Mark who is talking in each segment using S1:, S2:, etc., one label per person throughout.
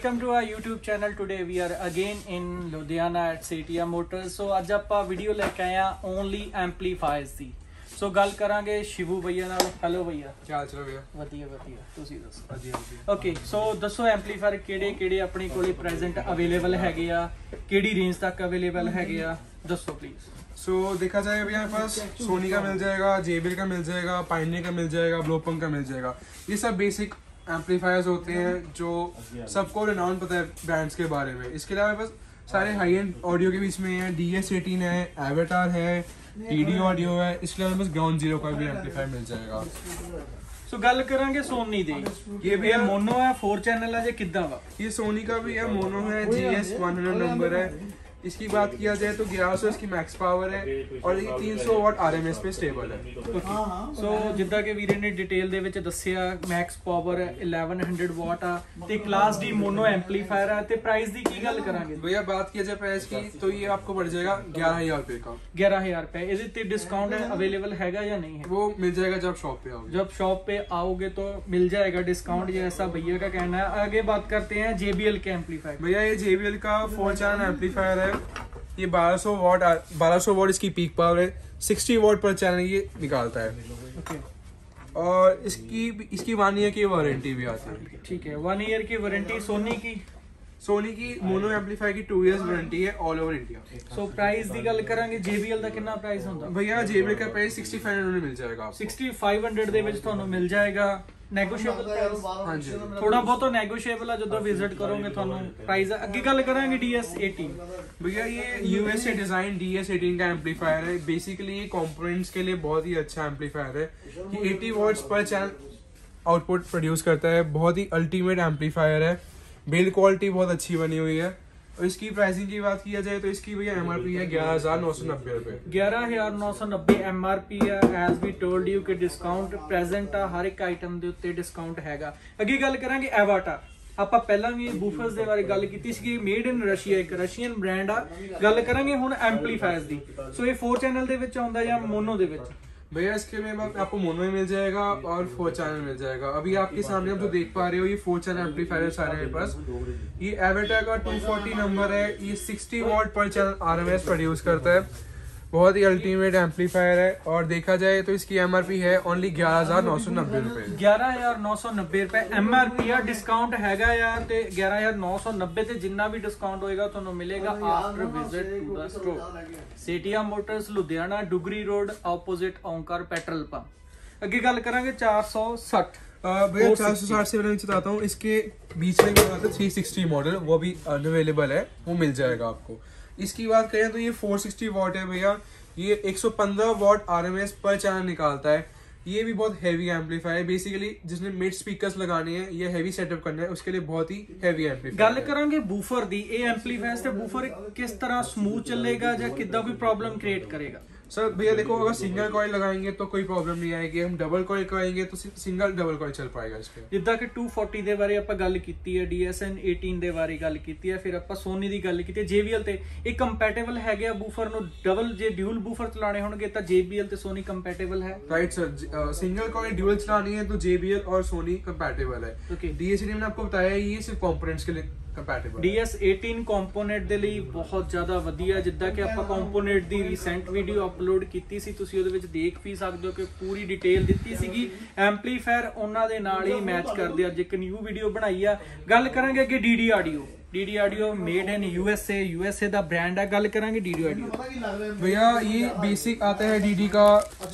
S1: Welcome to our YouTube channel. Today we are again in Ludhiana at Sethia motors. So अज आप video लेके आए हैं ओनली एम्पलीफायर्स की। सो गल करांगे शिवू भैया नाल। हेलो भैया,
S2: क्या हाल चाल भैया?
S1: वधिया वधिया, तुसीं दसो।
S2: ਵਧੀਆ
S1: ओके, सो दसो एम्पलीफायर ਕਿਹੜੇ ਕਿਹੜੇ ਆਪਣੇ ਕੋਲੇ ਪ੍ਰੈਜ਼ੈਂਟ अवेलेबल ਹੈਗੇ ਆ, ਕਿਹੜੀ रेंज तक अवेलेबल हैगे आ, दसो प्लीज।
S2: सो देखा जाए अभी यहाँ पास सोनी का मिल जाएगा, JBL का मिल जाएगा, पाइनियर का मिल जाएगा, ब्लोपंग का मिल जाएगा। ये सब बेसिक एम्पलीफायर्स होते हैं जो सबको रिनाउंड पता है ब्रांड्स के बारे में। इसके अलावा बस सारे हाई एंड ऑडियो के बीच में है, DS18 है, एवेटार है, TD ऑडियो है। इसके अलावा बस ग्राउंड जीरो का भी एम्पलीफायर मिल जाएगा।
S1: सो गल करांगे सोनी दी। ये भी मोनो है, 4 चैनल है, किद्दां वा?
S2: ये सोनी का भी है, मोनो है, GS100 नंबर है। इसकी बात किया जाए तो 1100 इसकी मैक्स पावर है और ये 300 वाट RMS पे स्टेबल है।
S1: सो जिद्दां के वीरे ने डिटेल दे विच दस्सिया, मैक्स पावर 1100 वाट आ ते क्लास डी मोनो एम्पलीफायर है। ते प्राइस दी की गल करांगे
S2: भैया? बात किया जाए प्राइस की तो ये आपको पड़ जाएगा 11,000 रुपए का।
S1: 11,000 रुपए। इहदे ते डिस्काउंट अवेलेबल हैगा या नहीं है?
S2: वो मिल जाएगा जब शॉप पे आओगे।
S1: जब शॉप पे आओगे तो मिल जाएगा डिस्काउंट, जैसा भैया का कहना है। आगे बात करते हैं JBL के एम्पलीफायर।
S2: भैया ये JBL का 4 चैनल एम्पलीफायर है। ये 1200 वाट इसकी पीक पावर है। 60 वाट पर चैनल ये निकालता है।
S1: ओके।
S2: और इसकी 1 ईयर की वारंटी भी आती है।
S1: ठीक है, 1 ईयर की वारंटी। सोनी की
S2: मोनो एम्पलीफायर की 2 इयर्स वारंटी है all over India.
S1: So price दी गल करांगे JBL दा कितना प्राइस होंदा?
S2: भैया JBL का प्राइस 6500 में मिल जाएगा आपको।
S1: 6500 दे विच ਤੁਹਾਨੂੰ ਮਿਲ ਜਾਏਗਾ। Negotiable price?
S2: हाँ जी,
S1: थोड़ा बहुत नेगोशिएबल है। जो विजिट करोगे ਤੁਹਾਨੂੰ प्राइस अगे गल करांगे DS18।
S2: भैया ये US से डिजाइन DS18 का एम्पलीफायर है। बेसिकली ये कंपोनेंट्स के लिए बहुत ही अच्छा एम्पलीफायर है। ये 80 वॉट्स पर चैनल आउटपुट प्रोड्यूस करता है। बहुत ही अल्टीमेट एम्पलीफायर है। बिल्ड क्वालिटी बहुत अच्छी बनी हुई है। और इसकी प्राइसिंग की बात किया जाए तो इसकी भैया MRP है 11,990 रुपए।
S1: 11,990 MRP है। एज वी टोल्ड यू कि डिस्काउंट प्रेजेंट आ, हर एक आइटम ਦੇ ਉੱਤੇ डिस्काउंट हैगा। अगे गल करांगे एवाटार। ਆਪਾਂ ਪਹਿਲਾਂ ਵੀ ਬੂਫਰਸ ਦੇ ਬਾਰੇ ਗੱਲ ਕੀਤੀ ਸੀ, ਮੇਡ ਇਨ ਰਸ਼ੀਆ, ਇੱਕ ਰਸ਼ੀਅਨ ਬ੍ਰਾਂਡ ਆ। ਗੱਲ ਕਰਾਂਗੇ ਹੁਣ ਐਂਪਲੀਫਾਇਰਸ ਦੀ। ਸੋ ਇਹ 4 ਚੈਨਲ ਦੇ ਵਿੱਚ ਆਉਂਦਾ ਜਾਂ ਮੋਨੋ ਦੇ ਵਿੱਚ?
S2: भैया इसके में आपको मोनो में मिल जाएगा और 4 चैनल मिल जाएगा। अभी आपके सामने आप जो देख पा रहे हो ये 4 चैनल एम्पलीफायर सारे मेरे पास। ये एवेटा का 240 नंबर है। ये 60 वाट पर चैनल RMS प्रोड्यूस करता है। बहुत ही अल्टीमेट एम्पलीफायर है। और देखा जाए तो इसकी MRP है ओनली 11,990 रुपए।
S1: 11,990 रुपए MRP है। डिस्काउंट हैगा यार ते 11,990 ਤੇ ਜਿੰਨਾ ਵੀ ਡਿਸਕਾਊਂਟ ਹੋਏਗਾ ਤੁਹਾਨੂੰ ਮਿਲੇਗਾ after visit to the store. Sethia motors Ludhiana, Dugri road, opposite Onkar petrol pump. अगे गल करांगे 460।
S2: भैया 460 से मैं बताता हूँ। इसके बीच में 360 मॉडल वो भी अनअवेलेबल है, वो मिल जाएगा आपको। इसकी बात करें तो ये 460 वाट है भैया। ये 115 वाट RMS पर चैनल निकालता है। ये भी बहुत हैवी एम्पलीफायर है। बेसिकली जिसने मिड स्पीकर्स लगाने हैं या हैवी सेटअप करना है उसके लिए बहुत ही हैवी एम्पलीफायर।
S1: गल करांगे बूफर दी। ये एम्पलीफायर से बूफर किस तरह स्मूथ चलेगा या कितना कोई प्रॉब्लम क्रिएट करेगा?
S2: सर भैया देखो, अगर सिंगल कॉइल लगाएंगे तो कोई प्रॉब्लम नहीं आएगी। हम डबल कॉइल कराएंगे तो सिंगल डबल कॉइल चल पाएगा इस पे।
S1: जिद्दां कि 240 ਦੇ ਬਾਰੇ ਆਪਾਂ ਗੱਲ ਕੀਤੀ ਹੈ, DSN18 ਦੇ ਬਾਰੇ ਗੱਲ ਕੀਤੀ ਹੈ, ਫਿਰ ਆਪਾਂ ਸੋਨੀ ਦੀ ਗੱਲ ਕੀਤੀ ਹੈ। JBL ਤੇ ਇਹ ਕੰਪੈਟੀਬਲ ਹੈਗੇ ਆ ਬੂਫਰ ਨੂੰ ਡਬਲ ਜੇ ਡਿਊਲ ਬੂਫਰ ਚਲਾਣੇ ਹੋਣਗੇ ਤਾਂ JBL ਤੇ ਸੋਨੀ ਕੰਪੈਟੀਬਲ है?
S2: Right sir, single coil dual चलानी है तो JBL और सोनी कंपैटिबल है।
S1: ओके।
S2: DS18 मैंने आपको बताया ये सिर्फ कंपोनेंट्स के लिए कंपैटिबल।
S1: DS18 ਕੰਪੋਨੈਂਟ ਦੇ ਲਈ ਬਹੁਤ ਜ਼ਿਆਦਾ ਵਧੀਆ। ਜਿੱਦਾਂ ਕਿ ਆਪਾਂ ਕੰਪੋਨੈਂਟ ਦੀ ਰੀਸੈਂਟ ਵੀਡੀਓ ਅਪਲੋਡ ਕੀਤੀ ਸੀ, ਤੁਸੀਂ ਉਹਦੇ ਵਿੱਚ ਦੇਖ ਵੀ ਸਕਦੇ ਹੋ ਕਿ ਪੂਰੀ ਡਿਟੇਲ ਦਿੱਤੀ ਸੀਗੀ। ਐਂਪਲੀਫਾਇਰ ਉਹਨਾਂ ਦੇ ਨਾਲ ਹੀ ਮੈਚ ਕਰਦੇ। ਅੱਜ ਇੱਕ ਨਿਊ ਵੀਡੀਓ ਬਣਾਈ ਆ। ਗੱਲ ਕਰਾਂਗੇ ਅੱਗੇ DD audio made in USA ਦਾ ब्रांड है। गल करांगे DD ऑडियो।
S2: भैया ये बेसिक आता है DD का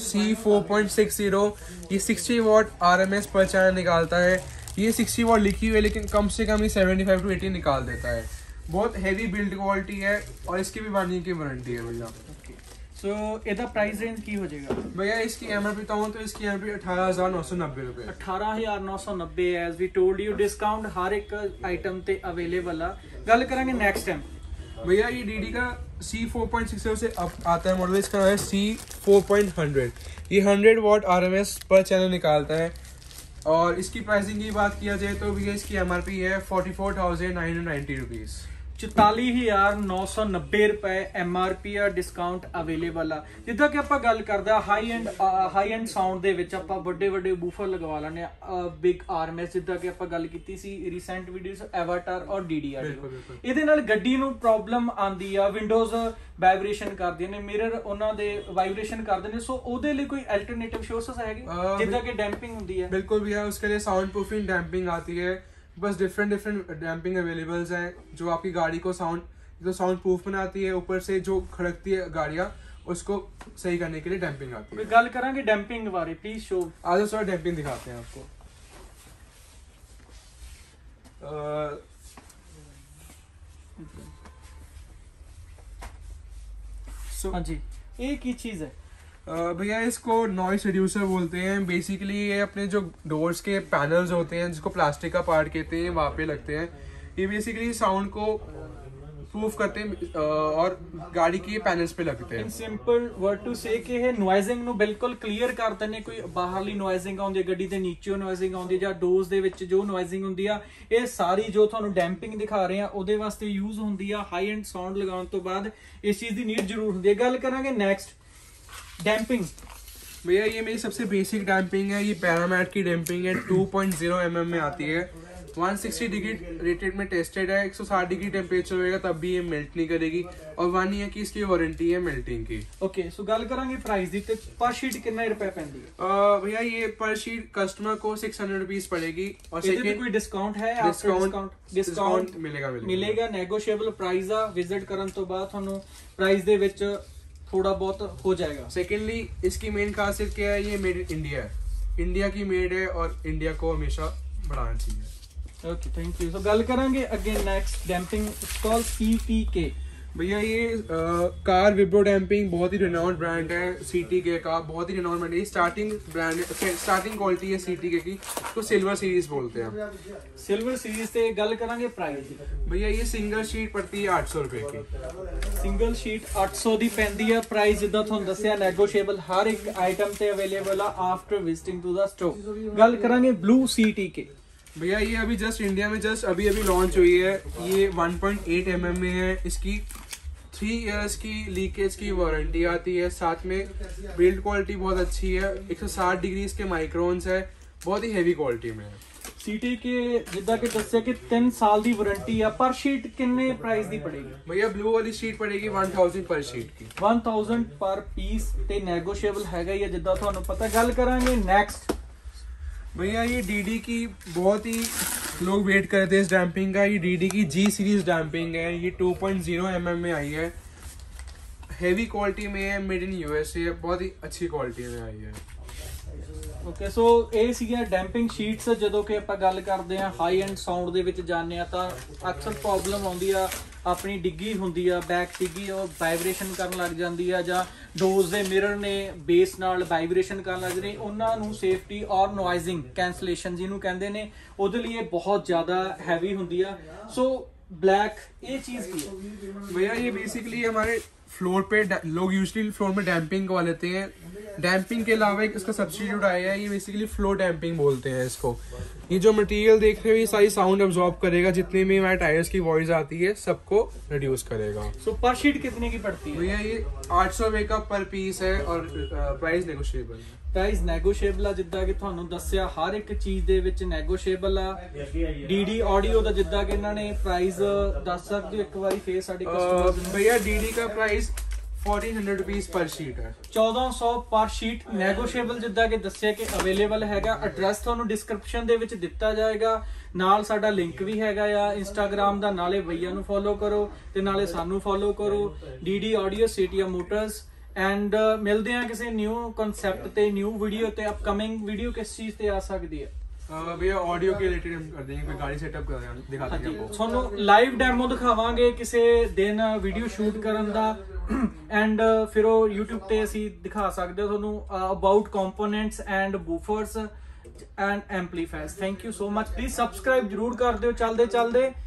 S2: C4.60। ये 60 वाट RMS पर चैनल निकालता है। ये 60 वाट लिखी हुई है लेकिन कम से कम ये 75 to 80 निकाल देता है। बहुत हैवी बिल्ड क्वालिटी है और इसकी भी 1 ईयर की वारंटी है भैया।
S1: सो ਇਹਦਾ प्राइस रेंज की हो जाएगा?
S2: भैया इसकी MRP बताऊँ तो इसकी MRP 18,990 रुपए।
S1: 18,990 as we told you. Discount हर एक आइटम ते अवेलेबल आ। गल करांगे नेक्स्ट टाइम।
S2: भैया ये DD का C4.60 से अब आता है मॉडल। इसका है C4.100। ये 100 वाट RMS पर चैनल निकालता है। और इसकी प्राइसिंग की बात किया जाए तो भैया इसकी MRP है 44,990 रुपीज।
S1: 44,990 रुपए MRP ਆ, ਡਿਸਕਾਊਂਟ ਅਵੇਲੇਬਲ ਆ। ਜਿੱਦਾਂ ਕਿ ਆਪਾਂ ਗੱਲ ਕਰਦਾ ਹਾਈ ਐਂਡ ਸਾਊਂਡ ਦੇ ਵਿੱਚ ਆਪਾਂ ਵੱਡੇ ਵੱਡੇ ਬੂਫਰ ਲਗਵਾ ਲੈਂਦੇ ਆ, ਬਿਗ RMS, ਜਿੱਦਾਂ ਕਿ ਆਪਾਂ ਗੱਲ ਕੀਤੀ ਸੀ ਰੀਸੈਂਟ ਵੀਡੀਓਜ਼ ਐਵਾਟਾਰ ਔਰ DD ਆਡੀਓ। ਇਹਦੇ ਨਾਲ ਗੱਡੀ ਨੂੰ ਪ੍ਰੋਬਲਮ ਆਂਦੀ ਆ, ਵਿੰਡੋਜ਼ ਵਾਈਬ੍ਰੇਸ਼ਨ ਕਰਦੀਆਂ ਨੇ, ਮਿਰਰ ਉਹਨਾਂ ਦੇ ਵਾਈਬ੍ਰੇਸ਼ਨ ਕਰਦੇ ਨੇ, ਸੋ ਉਹਦੇ ਲਈ ਕੋਈ अल्टरनेटिव सोर्सेस है जिद्दां कि डैम्पिंग होती है?
S2: बिल्कुल भैया, उसके लिए साउंड प्रूफिंग डैम्पिंग आती है। बस डिफरेंट डैम्पिंग अवेलेबल्स हैं जो आपकी गाड़ी को साउंड प्रूफ बनाती है, ऊपर से जो खड़कती है गाड़ियाँ उसको सही करने के लिए डैम्पिंग आती है।
S1: गल करांगे डैम्पिंग बारे, प्लीज शो।
S2: आज थोड़ा डैम्पिंग दिखाते हैं आपको।
S1: हाँ जी, ये की चीज है
S2: भैया? इसको नॉइस रिड्यूसर बोलते हैं। बेसिकली ये अपने जो डोर्स के पैनल्स होते हैं जिसको प्लास्टिक का पार्ट कहते हैं वहाँ पे लगते हैं। ये बेसिकली साउंड को प्रूफ करते हैं और गाड़ी के पैनल्स पे लगते हैं।
S1: इन सिंपल वर्ड टू से कि ये नॉइजिंग ਨੂੰ ਬਿਲਕੁਲ ਕਲੀਅਰ ਕਰਦੇ ਨੇ। ਕੋਈ ਬਾਹਰਲੀ ਨੋਇਜ਼ਿੰਗ ਆਉਂਦੀ ਹੈ, ਗੱਡੀ ਦੇ ਨੀਚੇ ਨੋਇਜ਼ਿੰਗ ਆਉਂਦੀ ਹੈ ਜਾਂ ਡੋਰਸ ਦੇ ਵਿੱਚ ਜੋ ਨੋਇਜ਼ਿੰਗ ਹੁੰਦੀ ਆ, ਇਹ ਸਾਰੀ ਜੋ ਤੁਹਾਨੂੰ ਡੈਂਪਿੰਗ ਦਿਖਾ ਰਹੇ ਆ ਉਹਦੇ ਵਾਸਤੇ ਯੂਜ਼ ਹੁੰਦੀ ਆ। ਹਾਈ ਐਂਡ ਸਾਊਂਡ ਲਗਾਉਣ ਤੋਂ ਬਾਅਦ ਇਸ ਚੀਜ਼ ਦੀ ਨੀਡ ਜ਼ਰੂਰ ਹੁੰਦੀ ਹੈ। ਗੱਲ ਕਰਾਂਗੇ ਨੈਕਸਟ डैम्पिंग।
S2: भैया ये मेरी सबसे बेसिक डैम्पिंग है। ये पैरामैट की डैम्पिंग है, 2.0 mm में आती है, 160 डिग्री रेटेड में टेस्टेड है। 160 डिग्री टेम्परेचर होगा तब भी ये मेल्ट नहीं करेगी और 1 ईयर की इसकी वारंटी है मेल्टिंग की।
S1: ओके, सो गल करांगे प्राइस दी ते पर शीट कितना रुपए पैंदी है?
S2: भैया ये पर शीट कस्टमर को 600 रुपीज पड़ेगी। और
S1: सेकंड कोई डिस्काउंट है?
S2: डिस्काउंट
S1: मिलेगा, नेगोशिएबल प्राइस आ। विजिट करन तो बाद थानू प्राइस दे विच थोड़ा बहुत हो जाएगा।
S2: सेकेंडली इसकी मेन खासियत क्या है? ये मेड इन इंडिया है, इंडिया की मेड है और इंडिया को हमेशा बढ़ाना चाहिए।
S1: Okay, thank you. सो गल करांगे again next damping, called CTK।
S2: भैया ये कार विब्रो डैम्पिंग बहुत ही रिनाउंड ब्रांड है। CTK का बहुत ही रिनाउंड ब्रांड है। स्टार्टिंग ब्रांड है, स्टार्टिंग क्वालिटी है CTK की, तो सिल्वर सीरीज बोलते हैं।
S1: सिल्वर सीरीज से गल करांगे प्राइस।
S2: भैया ये सिंगल शीट पड़ती है 800 रुपए की।
S1: सिंगल शीट 800 दी पैंदी है। प्राइस जिद्दां तुहानूं दस्सिया नेगोशिएबल हर एक आइटम ते अवेलेबल आ after visiting to the store. गल करांगे ब्लू CTK।
S2: भैया ये अभी जस्ट इंडिया में अभी लॉन्च हुई है। ये 1.8 mm में है। इसकी 3 इयर्स की लीकेज की वारंटी आती है, साथ में बिल्ड क्वालिटी बहुत अच्छी है। 160 डिग्री इसके माइक्रोन्स है, बहुत ही हैवी क्वालिटी में है।
S1: CTK जिद्दां कि दस्सिया कि 3 साल दी वारंटी है। पर शीट किन्ने प्राइस दी पड़ेगी?
S2: भैया ब्लू वाली शीट पड़ेगी 1000 पर शीट की।
S1: 1000 पर पीस ते नेगोशिएबल हैगा ही है जिद्दां तुहानूं पता। गल करांगे नेक्स्ट।
S2: भैया ये DD की बहुत ही लोग वेट करते हैं इस डैम्पिंग का। ये DD की G सीरीज डैम्पिंग है। ये 2.0 mm में आई है, हैवी क्वालिटी में है, मेड इन USA, बहुत ही अच्छी क्वालिटी में आई है।
S1: ओके, सो ਇਹ ਸੀਗੀਆਂ ਡੈਂਪਿੰਗ ਸ਼ੀਟਸ। ਜਦੋਂ ਕਿ ਆਪਾਂ ਗੱਲ ਕਰਦੇ ਆ ਹਾਈ ਐਂਡ ਸਾਊਂਡ ਦੇ ਵਿੱਚ ਜਾਂਦੇ ਆ ਤਾਂ ਅਕਸਰ ਪ੍ਰੋਬਲਮ ਆਉਂਦੀ ਆ, ਆਪਣੀ ਡਿੱਗੀ ਹੁੰਦੀ ਆ, ਬੈਕ ਡਿੱਗੀ, ਉਹ ਵਾਈਬ੍ਰੇਸ਼ਨ ਕਰਨ ਲੱਗ ਜਾਂਦੀ ਆ, ਜਾਂ ਡੋਰਸ ਦੇ ਮਿਰਰ ਨੇ ਬੇਸ ਨਾਲ ਵਾਈਬ੍ਰੇਸ਼ਨ ਕਰਨ ਲੱਗ ਜਾਂਦੇ ਨੇ। ਉਹਨਾਂ ਨੂੰ ਸੇਫਟੀ ਔਰ ਨੋਇਜ਼ਿੰਗ ਕੈਂਸਲੇਸ਼ਨ ਜਿਹਨੂੰ ਕਹਿੰਦੇ ਨੇ, ਉਹਦੇ ਲਈ ਇਹ ਬਹੁਤ ਜ਼ਿਆਦਾ ਹੈਵੀ ਹੁੰਦੀ ਆ। ਸੋ ब्लैक ये चीज की है
S2: भैया? ये बेसिकली हमारे फ्लोर पे लोग यूजली फ्लोर में डैम्पिंग करवा लेते हैं। डैम्पिंग के अलावा एक इसका सब्स्टिट्यूट आया है, ये बेसिकली फ्लोर डैम्पिंग बोलते हैं इसको। ये जो मटेरियल देख रहे हो ये सारी साउंड अब्सॉर्ब करेगा, जितने भी हमारे टायर्स की वॉइस आती है सबको रिड्यूस करेगा।
S1: सो पर शीट कितने की पड़ती है?
S2: भैया ये 800 रुपए का पर पीस है और प्राइस नेगोशिएबल है।
S1: प्राइस नेगोशिएबल आ, जिद्दां कि तुहानूं दस्सिया हर एक चीज दे विच नेगोशिएबल आ। DD ऑडियो दा जिद्दां कि इन्हां ने प्राइस दस सकदे हो एक बारी फेर साडे कस्टमर्स नूं?
S2: भैया DD का प्राइस 1400 रुपीज पर शीट है।
S1: 1400 पर शीट नेगोशिएबल जिद्दां कि दस्सिया कि अवेलेबल हैगा। एड्रैस तुहानूं डिस्क्रिप्शन दे विच दित्ता जाएगा, नाल साडा लिंक भी हैगा आ इंस्टाग्राम दा। नाले भैया नूं फॉलो करो ते नाले सानूं फॉलो करो, DD audio CTM motors. And मिलते हैं किसी न्यू कॉन्सेप्ट ते न्यू वीडियो ते। अपकमिंग वीडियो किस चीज ते आ सकती है?
S2: भैया ऑडियो के रिलेटेड हम कर देंगे, कोई गाड़ी सेटअप कर दिखाते हैं आपको।
S1: ਤੁਹਾਨੂੰ ਲਾਈਵ ਡੈਮੋ ਦਿਖਾਵਾਂਗੇ ਕਿਸੇ ਦਿਨ ਵੀਡੀਓ ਸ਼ੂਟ ਕਰਨ ਦਾ। ਐਂਡ ਫਿਰ ਉਹ YouTube ਤੇ ਅਸੀਂ ਦਿਖਾ ਸਕਦੇ ਹਾਂ ਤੁਹਾਨੂੰ about components and woofers and amplifiers. Thank you so much. Please subscribe ਜਰੂਰ ਕਰ ਦਿਓ ਚੱਲਦੇ ਚੱਲਦੇ।